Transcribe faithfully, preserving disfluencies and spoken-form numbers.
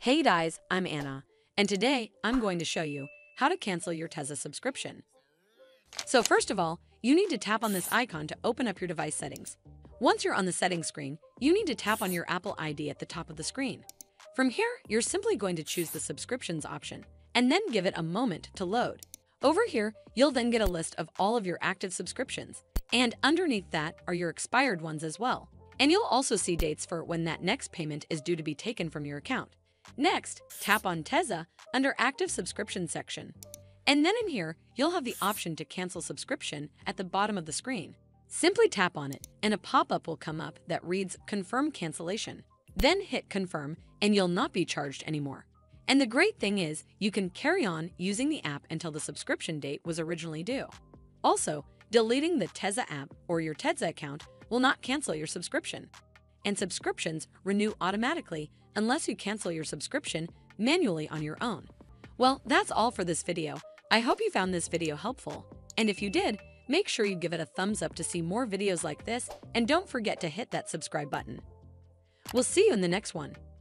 Hey guys, I'm Anna, and today I'm going to show you how to cancel your Tezza subscription. So first of all, you need to tap on this icon to open up your device settings. Once you're on the settings screen, you need to tap on your Apple I D at the top of the screen. From here, you're simply going to choose the subscriptions option, and then give it a moment to load. Over here, you'll then get a list of all of your active subscriptions, and underneath that are your expired ones as well. And you'll also see dates for when that next payment is due to be taken from your account. Next, tap on Tezza under Active Subscription section. And then in here, you'll have the option to cancel subscription at the bottom of the screen. Simply tap on it, and a pop-up will come up that reads Confirm Cancellation. Then hit Confirm, and you'll not be charged anymore. And the great thing is, you can carry on using the app until the subscription date was originally due. Also, deleting the Tezza app or your Tezza account will not cancel your subscription. And subscriptions renew automatically unless you cancel your subscription manually on your own. Well, that's all for this video. I hope you found this video helpful. And if you did, make sure you give it a thumbs up to see more videos like this, and don't forget to hit that subscribe button. We'll see you in the next one.